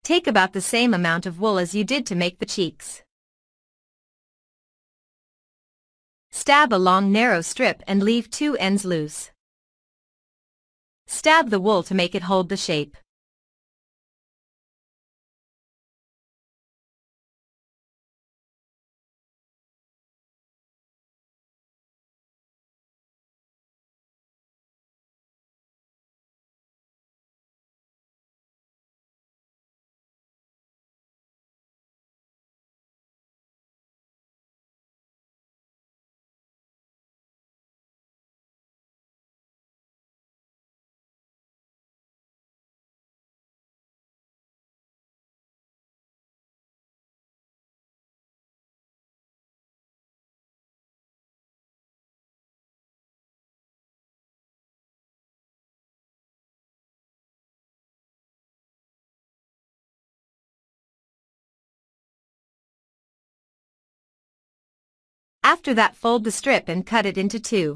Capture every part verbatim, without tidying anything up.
Take about the same amount of wool as you did to make the cheeks. Stab a long narrow strip and leave two ends loose. Stab the wool to make it hold the shape. After that, fold the strip and cut it into two.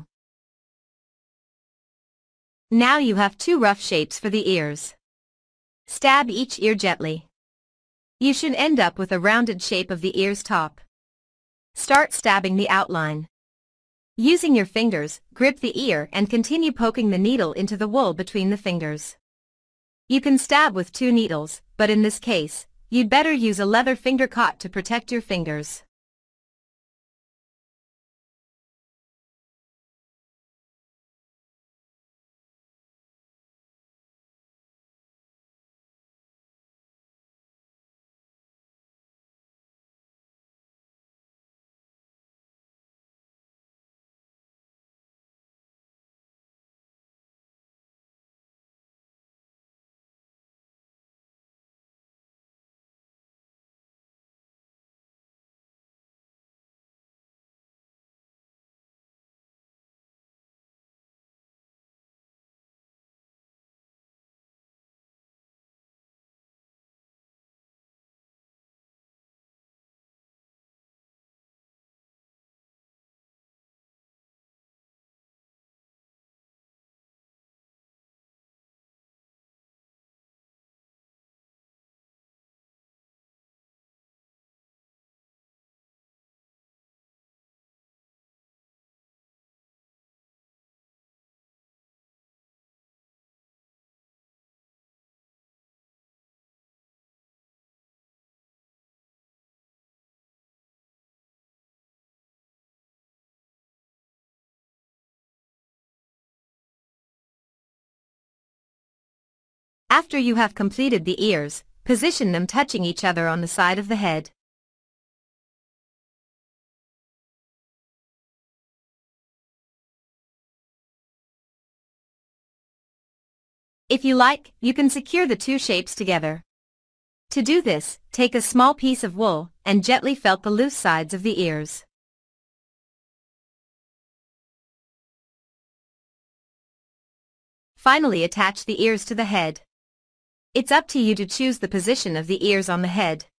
Now you have two rough shapes for the ears. Stab each ear gently. You should end up with a rounded shape of the ear's top. Start stabbing the outline. Using your fingers, grip the ear and continue poking the needle into the wool between the fingers. You can stab with two needles, but in this case, you'd better use a leather finger caught to protect your fingers. After you have completed the ears, position them touching each other on the side of the head. If you like, you can secure the two shapes together. To do this, take a small piece of wool and gently felt the loose sides of the ears. Finally, attach the ears to the head. It's up to you to choose the position of the ears on the head.